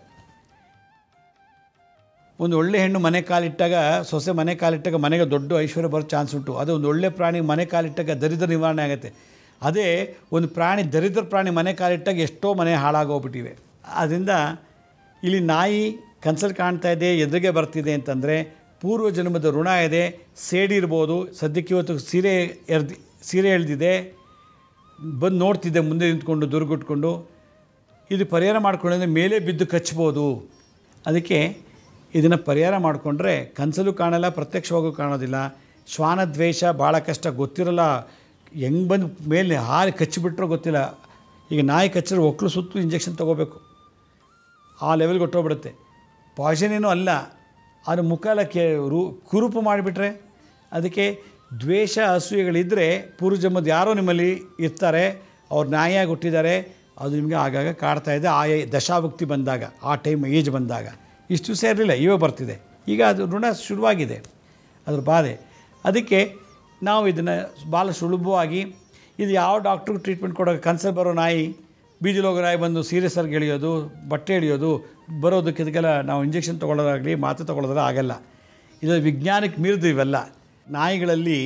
ಒಂದು ಒಳ್ಳೆ ಹೆಣ್ಣು ಮನೆ ಕಾಲಿಟ್ಟಾಗ, ಸೊಸೆ ಮನೆ ಕಾಲಿಟ್ಟಾಗ ಮನೆಗೆ ದೊಡ್ಡ ಐಶ್ವರ್ಯ ಬರೋ ಚಾನ್ಸ್ ಉಂಟು. ಅದು ಒಂದು ಒಳ್ಳೆ ಪ್ರಾಣಿ ಮನೆ ಕಾಲಿಟ್ಟಾಗ ದರಿದ್ರ ನಿವಾರಣೆ ಆಗುತ್ತೆ. ಅದೇ ಒಂದು ಪ್ರಾಣಿ, ದರಿದ್ರ ಪ್ರಾಣಿ ಮನೆ ಕಾಲಿಟ್ಟಾಗ ಎಷ್ಟೋ ಮನೆ ಹಾಳಾಗೋಗ್ಬಿಟ್ಟಿವೆ. ಆದ್ದರಿಂದ ಇಲ್ಲಿ ನಾಯಿ ಕನ್ಸಲ್ಲಿ ಕಾಣ್ತಾ ಇದೆ, ಎದುರಿಗೆ ಬರ್ತಿದೆ ಅಂತಂದರೆ ಪೂರ್ವ ಜನ್ಮದ ಋಣ ಇದೆ. ಸೇಡಿರ್ಬೋದು, ಸದ್ಯಕ್ಕೆ ಇವತ್ತು ಸೀರೆ ಎಳೆದಿದೆ, ಬಂದು ನೋಡ್ತಿದ್ದೆ ಮುಂದೆ ನಿಂತ್ಕೊಂಡು ದುರ್ಗುಟ್ಕೊಂಡು. ಇದು ಪರಿಹಾರ ಮಾಡ್ಕೊಂಡ್ರೆ ಮೇಲೆ ಬಿದ್ದು ಕಚ್ಬೋದು. ಅದಕ್ಕೆ ಇದನ್ನು ಪರಿಹಾರ ಮಾಡಿಕೊಂಡ್ರೆ ಕನಸಲ್ಲೂ ಕಾಣಲ್ಲ, ಪ್ರತ್ಯಕ್ಷವಾಗೂ ಕಾಣೋದಿಲ್ಲ. ಶ್ವಾನ ದ್ವೇಷ ಭಾಳ ಕಷ್ಟ, ಗೊತ್ತಿರಲ್ಲ. ಹೆಂಗೆ ಬಂದು ಮೇಲೆ ಹಾರಿ ಕಚ್ಚಿಬಿಟ್ರೋ ಗೊತ್ತಿಲ್ಲ. ಈಗ ನಾಯಿ ಕಚ್ಚಿದ್ರೆ ಒಕ್ಕಲು ಸುತ್ತು ಇಂಜೆಕ್ಷನ್ ತೊಗೋಬೇಕು, ಆ ಲೆವೆಲ್ಗೆ ಹೊಟ್ಟೋಗ್ಬಿಡುತ್ತೆ. ಪಾಯ್ಸನ್ ಏನೂ ಅಲ್ಲ, ಅದು ಮುಖ ಎಲ್ಲ ಕುರುಪು ಮಾಡಿಬಿಟ್ರೆ. ಅದಕ್ಕೆ ದ್ವೇಷ ಅಸೂಯೆಗಳಿದ್ದರೆ ಪೂರ್ವಜನ್ಮದ ಯಾರೋ ನಿಮ್ಮಲ್ಲಿ ಇರ್ತಾರೆ, ಅವ್ರು ನಾಯಿಯಾಗಿ ಹುಟ್ಟಿದ್ದಾರೆ, ಅದು ನಿಮಗೆ ಆಗಾಗ ಕಾಡ್ತಾ ಇದೆ. ಆ ದಶಾಭುಕ್ತಿ ಬಂದಾಗ, ಆ ಟೈಮ್ ಏಜ್ ಬಂದಾಗ. ಇಷ್ಟು ಸೇರಲಿಲ್ಲ, ಇವಾಗ ಬರ್ತಿದೆ. ಈಗ ಅದು ಋಣ ಶುರುವಾಗಿದೆ, ಅದ್ರ ಬಾಧೆ. ಅದಕ್ಕೆ ನಾವು ಇದನ್ನು ಭಾಳ ಸುಲಭವಾಗಿ ಇದು ಯಾವ ಡಾಕ್ಟ್ರಿಗೆ ಟ್ರೀಟ್ಮೆಂಟ್ ಕೊಡೋಕೆ ಕನ್ಸಲ್ಲಿ ಬರೋ ನಾಯಿ ಬೀದಿಲಿ ಹೋಗೋ ನಾಯಿ ಬಂದು ಸೀರಿಯಸ್ ಆಗಿ ಎಳಿಯೋದು, ಬಟ್ಟೆ ಎಳಿಯೋದು, ಬರೋದಕ್ಕೆ ಇದಕ್ಕೆಲ್ಲ ನಾವು ಇಂಜೆಕ್ಷನ್ ತೊಗೊಳ್ಳೋದಾಗಲಿ ಮಾತ್ರೆ ತೊಗೊಳ್ಳೋದ್ರೆ ಆಗಲ್ಲ. ಇದು ವಿಜ್ಞಾನಕ್ಕೆ ಮೀರಿದು ಇವೆಲ್ಲ. ನಾಯಿಗಳಲ್ಲಿ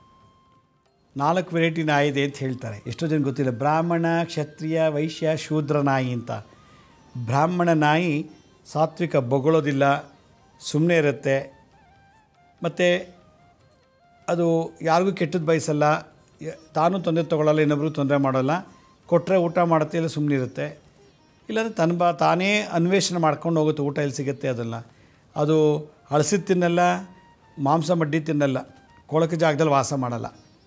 4 ವೆರೈಟಿ ನಾಯಿ ಇದೆ ಅಂತ ಹೇಳ್ತಾರೆ. ಎಷ್ಟೋ ಜನ ಗೊತ್ತಿಲ್ಲ. ಬ್ರಾಹ್ಮಣ, ಕ್ಷತ್ರಿಯ, ವೈಶ್ಯ, ಶೂದ್ರ ನಾಯಿ ಅಂತ. ಬ್ರಾಹ್ಮಣ ನಾಯಿ ಸಾತ್ವಿಕ, ಬೊಗಳೋದಿಲ್ಲ, ಸುಮ್ಮನೆ ಇರುತ್ತೆ, ಮತ್ತು ಅದು ಯಾರಿಗೂ ಕೆಟ್ಟದ್ದು ಬಯಸಲ್ಲ, ತಾನು ತೊಂದರೆ ತೊಗೊಳ್ಳಲ್ಲ, ಇನ್ನೊಬ್ಬರು ತೊಂದರೆ ಮಾಡೋಲ್ಲ, ಕೊಟ್ಟರೆ ಊಟ ಮಾಡುತ್ತೆ, ಇಲ್ಲ ಸುಮ್ಮನೆ ಇರುತ್ತೆ, ಇಲ್ಲಾಂದರೆ ತಾನೇ ಅನ್ವೇಷಣೆ ಮಾಡ್ಕೊಂಡು ಹೋಗುತ್ತೆ ಊಟ ಎಲ್ಲಿ ಸಿಗುತ್ತೆ ಅದನ್ನು. ಅದು ಹಳಸಿದ್ದು ತಿನ್ನಲ್ಲ, ಮಾಂಸ ಮಡ್ಡಿ ತಿನ್ನಲ್ಲ, ಕೊಳಕೆ ಜಾಗದಲ್ಲಿ ವಾಸ ಮಾಡಲ್ಲ.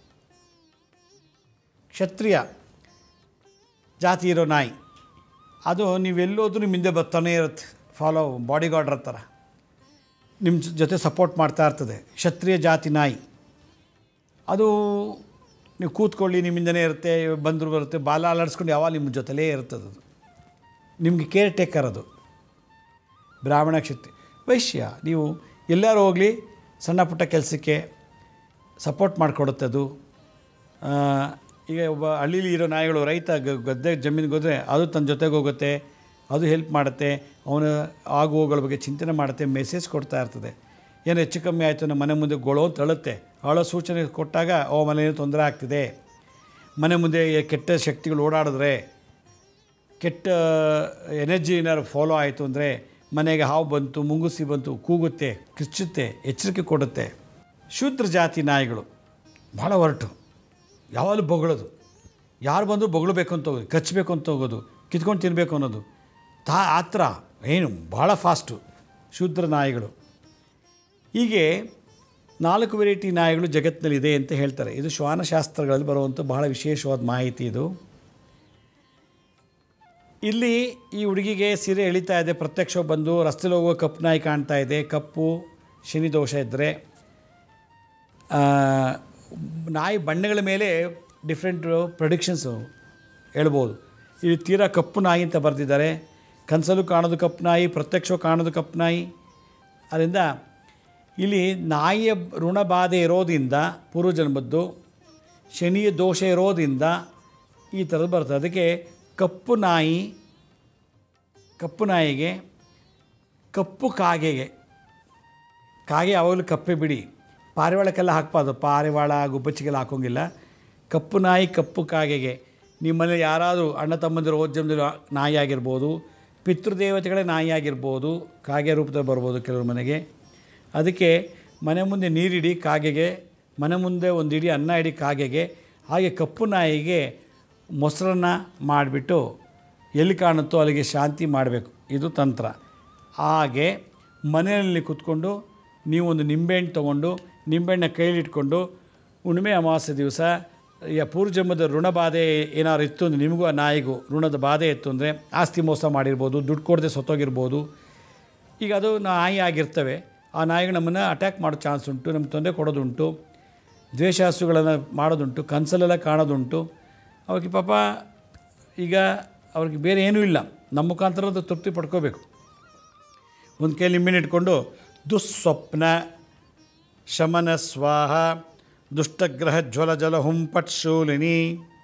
ಕ್ಷತ್ರಿಯ ಜಾತಿ ಇರೋ ನಾಯಿ, ಅದು ನೀವೆಲ್ಲೋದ್ರೂ ನಿಮ್ಮ ಹಿಂದೆ ಬರ್ತಾನೆ ಇರುತ್ತೆ, ಫಾಲೋ ಬಾಡಿ ಗಾರ್ಡ್ರ ಥರ ನಿಮ್ಮ ಜೊತೆ ಸಪೋರ್ಟ್ ಮಾಡ್ತಾ ಇರ್ತದೆ. ಕ್ಷತ್ರಿಯ ಜಾತಿ ನಾಯಿ ಅದು ನೀವು ಕೂತ್ಕೊಳ್ಳಿ ನಿಮ್ಮಿಂದನೇ ಇರುತ್ತೆ, ಬಂದರು ಬರುತ್ತೆ, ಬಾಲ ಅಲಾಡಿಸ್ಕೊಂಡು ಯಾವಾಗ ನಿಮ್ಮ ಜೊತೆಲೇ ಇರ್ತದೆ. ಅದು ನಿಮಗೆ ಕೇರ್ ಟೇಕರ್. ಅದು ಬ್ರಾಹ್ಮಣ, ಕ್ಷತ್ರಿಯ. ವೈಶ್ಯ ನೀವು ಎಲ್ಲರೂ ಹೋಗಲಿ ಸಣ್ಣ ಪುಟ್ಟ ಕೆಲಸಕ್ಕೆ ಸಪೋರ್ಟ್ ಮಾಡಿಕೊಡುತ್ತೆ. ಅದು ಈಗ ಒಬ್ಬ ಹಳ್ಳೀಲಿ ಇರೋ ನಾಯಿಗಳು, ರೈತ ಗದ್ದೆ ಜಮೀನಿಗೆ ಹೋದರೆ ಅದು ತನ್ನ ಜೊತೆಗೆ ಹೋಗುತ್ತೆ, ಅದು ಹೆಲ್ಪ್ ಮಾಡುತ್ತೆ, ಅವನ ಆಗು ಹೋಗೋಗಳ ಬಗ್ಗೆ ಚಿಂತನೆ ಮಾಡುತ್ತೆ, ಮೆಸೇಜ್ ಕೊಡ್ತಾ ಇರ್ತದೆ. ಏನು ಹೆಚ್ಚು ಕಮ್ಮಿ ಆಯಿತು ನಮ್ಮ ಮನೆ ಮುಂದೆ ಗೊಳೋ ಅಂತ ಅಳುತ್ತೆ, ಅವಳ ಸೂಚನೆ ಕೊಟ್ಟಾಗ ಮನೇಲಿ ತೊಂದರೆ ಆಗ್ತಿದೆ, ಮನೆ ಮುಂದೆ ಕೆಟ್ಟ ಶಕ್ತಿಗಳು ಓಡಾಡಿದ್ರೆ, ಕೆಟ್ಟ ಎನರ್ಜಿ ಏನಾದ್ರು ಫಾಲೋ ಆಯಿತು ಅಂದರೆ, ಮನೆಗೆ ಹಾವು ಬಂತು, ಮುಂಗುಸಿ ಬಂತು, ಕೂಗುತ್ತೆ, ಕಿಚ್ಚುತ್ತೆ, ಎಚ್ಚರಿಕೆ ಕೊಡುತ್ತೆ. ಶೂದ್ರ ಜಾತಿ ನಾಯಿಗಳು ಭಾಳ ಹೊರಟು, ಯಾವಾಗಲೂ ಬೊಗಳೋದು, ಯಾರು ಬಂದರೂ ಬೊಗಳಬೇಕು ಅಂತ ಹೋಗೋದು, ಕಚ್ಚಬೇಕು ಅಂತ ಹೋಗೋದು, ಕಿತ್ಕೊಂಡು ತಿನ್ನಬೇಕು ಅನ್ನೋದು, ಆ ಥರ ಏನು ಭಾಳ ಫಾಸ್ಟು ಶೂದ್ರ ನಾಯಿಗಳು. ಹೀಗೆ 4 ವೆರೈಟಿ ನಾಯಿಗಳು ಜಗತ್ತಿನಲ್ಲಿದೆ ಅಂತ ಹೇಳ್ತಾರೆ. ಇದು ಶ್ವಾನ ಶಾಸ್ತ್ರಗಳಲ್ಲಿ ಬರುವಂಥ ಬಹಳ ವಿಶೇಷವಾದ ಮಾಹಿತಿ ಇದು. ಇಲ್ಲಿ ಈ ಹುಡುಗಿಗೆ ಸೀರೆ ಎಳಿತಾ ಇದೆ, ಪ್ರತ್ಯಕ್ಷ ಬಂದು ರಸ್ತೆಲಿ ಹೋಗುವ ಕಪ್ಪು ನಾಯಿ ಕಾಣ್ತಾ ಇದೆ. ಕಪ್ಪು ಶನಿ ದೋಷ ಇದ್ದರೆ, ನಾಯಿ ಬಣ್ಣಗಳ ಮೇಲೆ ಡಿಫ್ರೆಂಟ್ ಪ್ರೆಡಿಕ್ಷನ್ಸು ಹೇಳ್ಬೋದು. ಇಲ್ಲಿ ತೀರಾ ಕಪ್ಪು ನಾಯಿ ಅಂತ ಬರೆದಿದ್ದಾರೆ. ಕನಸಲು ಕಾಣೋದು ಕಪ್ಪು ನಾಯಿ, ಪ್ರತ್ಯಕ್ಷ ಕಾಣೋದು ಕಪ್ಪು ನಾಯಿ. ಅದರಿಂದ ಇಲ್ಲಿ ನಾಯಿಯ ಋಣಬಾಧೆ ಇರೋದ್ರಿಂದ, ಪೂರ್ವಜನ್ಮದ್ದು ಶನಿಯ ದೋಷ ಇರೋದ್ರಿಂದ ಈ ಥರದ್ದು ಬರ್ತದೆ. ಅದಕ್ಕೆ ಕಪ್ಪು ನಾಯಿಗೆ, ಕಪ್ಪು ಕಾಗೆಗೆ, ಕಾಗೆ ಯಾವಾಗಲೂ ಕಪ್ಪೆ ಬಿಡಿ, ಪಾರಿವಾಳಕ್ಕೆಲ್ಲ ಹಾಕ್ಬಾರ್ದು, ಪಾರಿವಾಳ ಗುಬ್ಬಚ್ಚಿಗೆಲ್ಲ ಹಾಕೋಂಗಿಲ್ಲ. ಕಪ್ಪು ನಾಯಿ, ಕಪ್ಪು ಕಾಗೆಗೆ. ನಿಮ್ಮಲ್ಲಿ ಯಾರಾದರೂ ಅಣ್ಣ ತಮ್ಮಂದಿರು ಓದ್ಜಂದಿರೋ ನಾಯಿ ಆಗಿರ್ಬೋದು, ಪಿತೃದೇವತೆಗಳೇ ನಾಯಿ ಆಗಿರ್ಬೋದು, ಕಾಗೆ ರೂಪದಲ್ಲಿ ಬರ್ಬೋದು ಕೆಲವ್ರ ಮನೆಗೆ. ಅದಕ್ಕೆ ಮನೆ ಮುಂದೆ ನೀರಿಡಿ ಕಾಗೆಗೆ, ಮನೆ ಮುಂದೆ ಒಂದು ಇಡಿ ಅನ್ನ ಇಡಿ ಕಾಗೆಗೆ. ಹಾಗೆ ಕಪ್ಪು ನಾಯಿಗೆ ಮೊಸರನ್ನು ಮಾಡಿಬಿಟ್ಟು ಎಲ್ಲಿ ಕಾಣುತ್ತೋ ಅಲ್ಲಿಗೆ ಶಾಂತಿ ಮಾಡಬೇಕು. ಇದು ತಂತ್ರ. ಹಾಗೆ ಮನೆಯಲ್ಲಿ ಕೂತ್ಕೊಂಡು ನೀವೊಂದು ನಿಂಬೆಹಣ್ಣು ತೊಗೊಂಡು, ನಿಂಬೆಹಣ್ಣ ಕೈಲಿಟ್ಕೊಂಡು, ಹುಣ್ಣಿಮೆ ಅಮಾವಾಸ್ಯೆ ದಿವಸ ಪೂರ್ವಜನ್ಮದ ಋಣಬಾಧೆ ಏನಾದ್ರು ಇತ್ತು ಅಂದರೆ, ನಿಮಗೂ ಆ ನಾಯಿಗೂ ಋಣದ ಬಾಧೆ ಇತ್ತು ಅಂದರೆ, ಆಸ್ತಿ ಮೋಸ ಮಾಡಿರ್ಬೋದು, ದುಡ್ಡು ಕೊಡದೆ ಸತ್ತೋಗಿರ್ಬೋದು. ಈಗ ಅದು ನಾಯಿ ಆಗಿರ್ತವೆ. ಆ ನಾಯಿಗಳು ನಮ್ಮನ್ನು ಅಟ್ಯಾಕ್ ಮಾಡೋ ಚಾನ್ಸ್ ಉಂಟು, ನಮ್ಗೆ ತೊಂದರೆ ಕೊಡೋದುಂಟು, ದ್ವೇಷಾಸುಗಳನ್ನು ಮಾಡೋದುಂಟು, ಕನಸಲ್ಲೆಲ್ಲ ಕಾಣೋದುಂಟು. ಅವ್ರಿಗೆ ಪಾಪ ಈಗ ಅವ್ರಿಗೆ ಬೇರೆ ಏನೂ ಇಲ್ಲ, ನಮ್ಮ ಮುಖಾಂತರ ಅದು ತೃಪ್ತಿ ಪಡ್ಕೋಬೇಕು. ಒಂದು ಕೈಯಲ್ಲಿ ನಿಂಬೆಹಣ್ಣು ಇಟ್ಕೊಂಡು ದುಸ್ವಪ್ನ ಶಮನ ಸ್ವಾಹ ದುಷ್ಟಗ್ರಹ ಜ್ವಲ ಜಲ ಹುಂ ಪಟ್ ಶೂಲಿನಿ.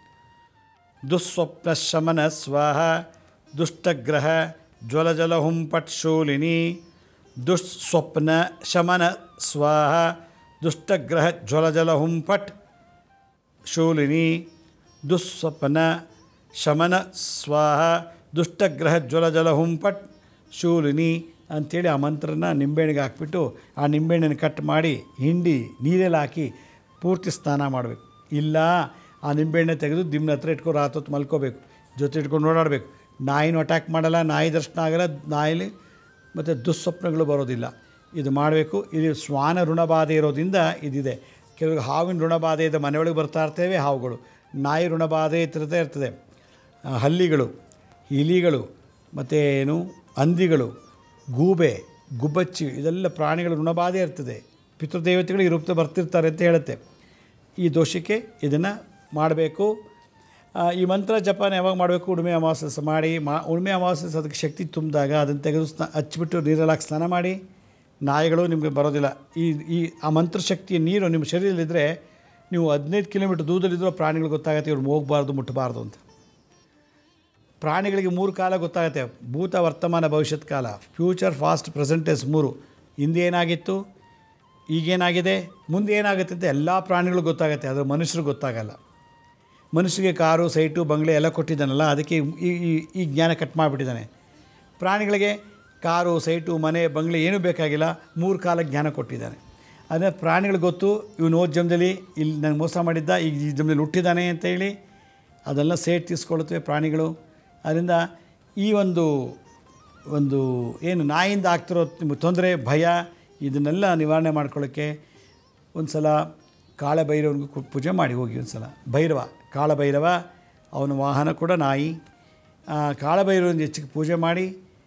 ದುಸ್ವಪ್ನ ಶಮನ ಸ್ವಾಹ ದುಷ್ಟಗ್ರಹ ಜ್ವಲ ಜಲ ಹುಂ ಪಟ್ ಶೂಲಿನಿ. ದುಸ್ವಪ್ನ ಶಮನ ಸ್ವಾಹ ದುಷ್ಟಗ್ರಹ ಜ್ವಲ ಜಲ ಹುಂ ಪಟ್ ಶೂಲಿನಿ. ದುಸ್ವಪ್ನ ಶಮನ ಸ್ವಾಹ ದುಷ್ಟಗ್ರಹ ಜ್ವಲ ಜಲ ಹುಂ ಪಟ್ ಶೂಲಿನಿ ಅಂಥೇಳಿ ಆ ಮಂತ್ರನ ನಿಂಬೆಹಣ್ಣಿಗೆ ಹಾಕ್ಬಿಟ್ಟು, ಆ ನಿಂಬೆಹಣ್ಣನ್ನು ಕಟ್ ಮಾಡಿ ಹಿಂಡಿ ನೀರಲ್ಲಿ ಹಾಕಿ ಪೂರ್ತಿ ಸ್ನಾನ ಮಾಡಬೇಕು. ಇಲ್ಲ ಆ ನಿಂಬೆಹಣ್ಣೆ ತೆಗೆದು ದಿಮ್ಮನ ಹತ್ರ ಇಟ್ಕೊಂಡು ರಾತ್ರಿ ಹೊತ್ತು ಮಲ್ಕೋಬೇಕು, ಜೊತೆ ಇಟ್ಕೊಂಡು ಓಡಾಡಬೇಕು. ನಾಯಿನೂ ಅಟ್ಯಾಕ್ ಮಾಡಲ್ಲ, ನಾಯಿ ದರ್ಶನ ಆಗಲ್ಲ, ನಾಯಿಲಿ ಮತ್ತು ದುಸ್ವಪ್ನಗಳು ಬರೋದಿಲ್ಲ. ಇದು ಮಾಡಬೇಕು. ಇದು ಶ್ವಾನ ಋಣಬಾಧೆ ಇರೋದ್ರಿಂದ ಇದಿದೆ. ಕೆಲವು ಹಾವಿನ ಋಣಬಾಧೆ ಇದೆ, ಮನೆಯೊಳಗೆ ಬರ್ತಾ ಇರ್ತೇವೆ ಹಾವುಗಳು. ನಾಯಿ ಋಣಬಾಧೆ ಇರ್ತದೆ. ಹಲ್ಲಿಗಳು, ಇಲಿಗಳು, ಮತ್ತು ಏನು ಹಂದಿಗಳು, ಗೂಬೆ, ಗುಬ್ಬಚ್ಚಿ, ಇದೆಲ್ಲ ಪ್ರಾಣಿಗಳ ಋಣಬಾಧೆ ಇರ್ತದೆ. ಪಿತೃದೇವತೆಗಳು ಈ ರೂಪದಲ್ಲಿ ಬರ್ತಿರ್ತಾರೆ ಅಂತ ಹೇಳುತ್ತೆ. ಈ ದೋಷಕ್ಕೆ ಇದನ್ನು ಮಾಡಬೇಕು. ಈ ಮಂತ್ರ ಜಪನ ಯಾವಾಗ ಮಾಡಬೇಕು? ಹುಣ್ಣಿಮೆ ಅಮಾವಾಸ್ಯೆ ಮಾಡಿ. ಹುಣ್ಣಿಮೆ ಅಮಾವಾಸ್ಯೆ ಅದಕ್ಕೆ ಶಕ್ತಿ ತುಂಬಿದಾಗ ಅದನ್ನು ತೆಗೆದು ಹಚ್ಚಿಬಿಟ್ಟು ನೀರಲ್ಲಿ ಹಾಕಿ ಸ್ನಾನ ಮಾಡಿ. ನಾಯಿಗಳು ನಿಮಗೆ ಬರೋದಿಲ್ಲ. ಈ ಆ ಮಂತ್ರಶಕ್ತಿಯ ನೀರು ನಿಮ್ಮ ಶರೀರದಲ್ಲಿದ್ದರೆ ನೀವು 15 ಕಿಲೋಮೀಟ್ರ್ ದೂರದಲ್ಲಿದ್ದರೂ ಪ್ರಾಣಿಗಳು ಗೊತ್ತಾಗುತ್ತೆ ಇವ್ರು ಹೋಗಬಾರ್ದು ಮುಟ್ಟಬಾರ್ದು ಅಂತ. ಪ್ರಾಣಿಗಳಿಗೆ 3 ಕಾಲ ಗೊತ್ತಾಗುತ್ತೆ, ಭೂತ ವರ್ತಮಾನ ಭವಿಷ್ಯತ್ ಕಾಲ, ಫ್ಯೂಚರ್ ಫಾಸ್ಟ್ ಪ್ರೆಸೆಂಟ್ ಟೆನ್ಸ್ 3. ಹಿಂದೆ ಏನಾಗಿತ್ತು, ಈಗೇನಾಗಿದೆ, ಮುಂದೆ ಏನಾಗುತ್ತೆ ಅಂತ ಎಲ್ಲ ಪ್ರಾಣಿಗಳು ಗೊತ್ತಾಗುತ್ತೆ. ಆದರೆ ಮನುಷ್ಯರಿಗೆ ಗೊತ್ತಾಗಲ್ಲ. ಮನುಷ್ಯರಿಗೆ ಕಾರು ಸೈಟು ಬಂಗ್ಲೆ ಎಲ್ಲ ಕೊಟ್ಟಿದ್ದಾನಲ್ಲ, ಅದಕ್ಕೆ ಈ ಜ್ಞಾನ ಕಟ್ ಮಾಡಿಬಿಟ್ಟಿದ್ದಾನೆ. ಪ್ರಾಣಿಗಳಿಗೆ ಕಾರು ಸೈಟು ಮನೆ ಬಂಗ್ಲೆ ಏನೂ ಬೇಕಾಗಿಲ್ಲ, 3 ಕಾಲ ಜ್ಞಾನ ಕೊಟ್ಟಿದ್ದಾನೆ. ಅದೇ ಪ್ರಾಣಿಗಳಿಗೆ ಗೊತ್ತು ಇವನು ಹೋದ ಜನ್ಮದಲ್ಲಿ ಇಲ್ಲಿ ನನಗೆ ಮೋಸ ಮಾಡಿದ್ದ, ಈಗ ಈ ಜನ್ಮದಲ್ಲಿ ಹುಟ್ಟಿದ್ದಾನೆ ಅಂತೇಳಿ ಅದೆಲ್ಲ ಸೇಟ್ ತೀಸ್ಕೊಳ್ಳುತ್ತವೆ ಪ್ರಾಣಿಗಳು. ಅದರಿಂದ ಈ ಒಂದು ಏನು ನಾಯಿಯಿಂದ ಆಗ್ತಿರೋ ನಿಮಗೆ ತೊಂದರೆ ಭಯ ಇದನ್ನೆಲ್ಲ ನಿವಾರಣೆ ಮಾಡ್ಕೊಳ್ಳೋಕ್ಕೆ ಒಂದು ಸಲ ಕಾಳಭೈರವನಿಗೂ ಪೂಜೆ ಮಾಡಿ ಹೋಗಿ. ಒಂದು ಸಲ ಭೈರವ ಕಾಳಭೈರವ ಅವನ ವಾಹನ ಕೂಡ ನಾಯಿ. ಕಾಳಭೈರವನಿಗೆ ಹೆಚ್ಚಿಗೆ ಪೂಜೆ ಮಾಡಿ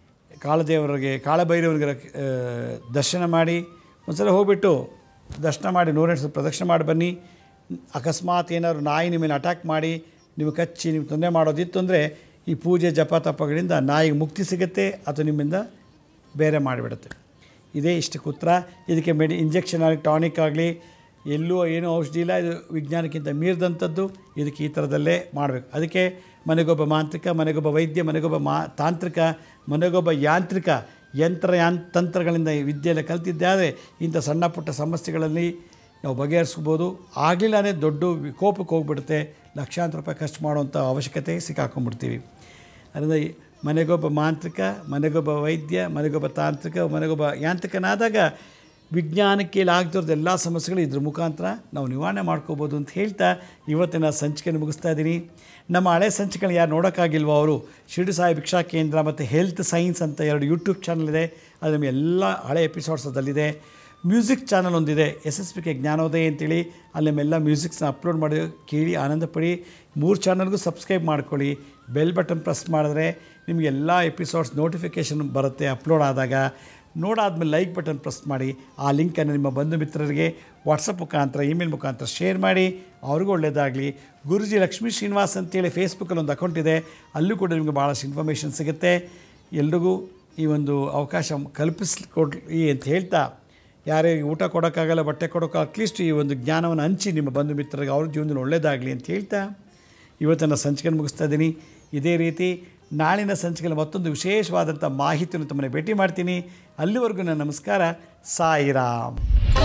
ಕಾಳಭೈರವನಿಗೆ ದರ್ಶನ ಮಾಡಿ ಒಂದು ಸಲ ಹೋಗ್ಬಿಟ್ಟು ದರ್ಶನ ಮಾಡಿ 108 ಪ್ರದಕ್ಷಿಣೆ ಮಾಡಿ ಬನ್ನಿ. ಅಕಸ್ಮಾತ್ ಏನಾದ್ರು ನಾಯಿ ನಿಮ್ಮ ಮೇಲೆ ಅಟ್ಯಾಕ್ ಮಾಡಿ ನಿಮಗೆ ಕಚ್ಚಿ ನಿಮ್ಗೆ ತೊಂದರೆ ಮಾಡೋದಿತ್ತು ಅಂದರೆ ಈ ಪೂಜೆ ಜಪ ತಪಗಳಿಂದ ನಾಯಿಗೆ ಮುಕ್ತಿ ಸಿಗುತ್ತೆ ಅಥವಾ ನಿಮ್ಮಿಂದ ಬೇರೆ ಮಾಡಿಬಿಡುತ್ತೆ. ಇದೇ ಇಷ್ಟಕ್ಕೆ ಉತ್ತರ. ಇದಕ್ಕೆ ಇಂಜೆಕ್ಷನ್ ಆಗಲಿ ಟಾನಿಕ್ ಆಗಲಿ ಎಲ್ಲೂ ಏನೂ ಔಷಧಿ ಇಲ್ಲ. ಇದು ವಿಜ್ಞಾನಕ್ಕಿಂತ ಮೀರಿದಂಥದ್ದು. ಇದಕ್ಕೆ ಈ ಥರದಲ್ಲೇ ಮಾಡಬೇಕು. ಅದಕ್ಕೆ ಮನೆಗೊಬ್ಬ ಮಾಂತ್ರಿಕ, ಮನೆಗೊಬ್ಬ ವೈದ್ಯ, ಮನೆಗೊಬ್ಬ ತಾಂತ್ರಿಕ, ಮನೆಗೊಬ್ಬ ಯಾಂತ್ರಿಕ ತಂತ್ರಗಳಿಂದ ಈ ವಿದ್ಯೆಲ್ಲ ಕಲ್ತಿದ್ದೆ ಆದರೆ ಇಂಥ ಸಣ್ಣ ಪುಟ್ಟ ಸಮಸ್ಯೆಗಳಲ್ಲಿ ನಾವು ಬಗೆಹರಿಸ್ಬೋದು. ಆಗಲಿಲ್ಲ ಅಂದರೆ ದೊಡ್ಡ ವಿಕೋಪಕ್ಕೆ ಹೋಗ್ಬಿಡುತ್ತೆ, ಲಕ್ಷಾಂತರ ರೂಪಾಯಿ ಖರ್ಚು ಮಾಡುವಂಥ ಅವಶ್ಯಕತೆ ಸಿಕ್ಕಾಕೊಂಡ್ಬಿಡ್ತೀವಿ. ಅದರಿಂದ ಮನೆಗೊಬ್ಬ ಮಾಂತ್ರಿಕ, ಮನೆಗೊಬ್ಬ ವೈದ್ಯ, ಮನೆಗೊಬ್ಬ ತಾಂತ್ರಿಕ, ಮನೆಗೊಬ್ಬ ಯಾಂತ್ರಿಕನಾದಾಗ ವಿಜ್ಞಾನಕ್ಕೆ ಆಗ್ತಿರೋದು ಎಲ್ಲ ಸಮಸ್ಯೆಗಳು ಇದ್ರ ಮುಖಾಂತರ ನಾವು ನಿವಾರಣೆ ಮಾಡ್ಕೋಬೋದು ಅಂತ ಹೇಳ್ತಾ ಇವತ್ತಿನ ಸಂಚಿಕೆಯನ್ನು ಮುಗಿಸ್ತಾ ಇದ್ದೀನಿ. ನಮ್ಮ ಹಳೆ ಸಂಚಿಕೆಗಳನ್ನ ಯಾರು ನೋಡೋಕ್ಕಾಗಿಲ್ವೋ ಅವರು ಶಿರ್ಡಿ ಸಾಯಿ ಭಿಕ್ಷಾ ಕೇಂದ್ರ ಮತ್ತು ಹೆಲ್ತ್ ಸೈನ್ಸ್ ಅಂತ 2 ಯೂಟ್ಯೂಬ್ ಚಾನಲ್ ಇದೆ. ಅದು ನಿಮಗೆ ಎಲ್ಲ ಹಳೆ ಎಪಿಸೋಡ್ಸ್ ಅದಲ್ಲಿದೆ. ಮ್ಯೂಸಿಕ್ ಚಾನಲ್ ಒಂದಿದೆ SSPK ಜ್ಞಾನೋದಯ ಅಂತೇಳಿ, ಅಲ್ಲಿ ನಿಮ್ಮೆಲ್ಲ ಮ್ಯೂಸಿಕ್ಸ್ನ ಅಪ್ಲೋಡ್ ಮಾಡಿ ಕೇಳಿ ಆನಂದಪಡಿ. 3 ಚಾನಲ್ಗೂ ಸಬ್ಸ್ಕ್ರೈಬ್ ಮಾಡ್ಕೊಳ್ಳಿ. ಬೆಲ್ ಬಟನ್ ಪ್ರೆಸ್ ಮಾಡಿದ್ರೆ ನಿಮಗೆ ಎಲ್ಲ ಎಪಿಸೋಡ್ಸ್ ನೋಟಿಫಿಕೇಷನ್ ಬರುತ್ತೆ ಅಪ್ಲೋಡ್ ಆದಾಗ. ನೋಡಾದ್ಮೇಲೆ ಲೈಕ್ ಬಟನ್ ಪ್ರೆಸ್ ಮಾಡಿ. ಆ ಲಿಂಕನ್ನು ನಿಮ್ಮ ಬಂಧು ಮಿತ್ರರಿಗೆ ವಾಟ್ಸಪ್ ಮುಖಾಂತರ ಇಮೇಲ್ ಮುಖಾಂತರ ಶೇರ್ ಮಾಡಿ. ಅವ್ರಿಗೂ ಒಳ್ಳೆಯದಾಗಲಿ. ಗುರುಜಿ ಲಕ್ಷ್ಮೀ ಶ್ರೀನಿವಾಸ್ ಅಂತೇಳಿ ಫೇಸ್ಬುಕ್ಕಲ್ಲಿ ಒಂದು ಅಕೌಂಟ್ ಇದೆ, ಅಲ್ಲೂ ಕೂಡ ನಿಮಗೆ ಭಾಳಷ್ಟು ಇನ್ಫಾರ್ಮೇಷನ್ ಸಿಗುತ್ತೆ. ಎಲ್ರಿಗೂ ಈ ಒಂದು ಅವಕಾಶ ಕಲ್ಪಿಸ್ಕೊಡ್ಲಿ ಅಂತ ಹೇಳ್ತಾ, ಯಾರಿಗೆ ಊಟ ಕೊಡೋಕ್ಕಾಗಲ್ಲ, ಬಟ್ಟೆ ಕೊಡೋಕ್ಕಾಗಲ್ಲ, ಅಟ್ಲೀಸ್ಟ್ ಈ ಒಂದು ಜ್ಞಾನವನ್ನು ಹಂಚಿ ನಿಮ್ಮ ಬಂಧು ಮಿತ್ರರಿಗೆ ಅವ್ರ ಜೀವನದಲ್ಲಿ ಒಳ್ಳೆಯದಾಗಲಿ ಅಂತ ಹೇಳ್ತಾ ಇವತ್ತನ್ನು ಸಂಚಿಕೆಯನ್ನು ಮುಗಿಸ್ತಾ ಇದ್ದೀನಿ. ಇದೇ ರೀತಿ ನಾಳಿನ ಸಂಚಿಕೆಯಲ್ಲಿ ಮತ್ತೊಂದು ವಿಶೇಷವಾದಂಥ ಮಾಹಿತಿಯನ್ನು ತಮ್ಮನ್ನು ಭೇಟಿ ಮಾಡ್ತೀನಿ. ಅಲ್ಲಿವರೆಗೂ ನನ್ನ ನಮಸ್ಕಾರ. ಸಾಯಿರಾಮ್.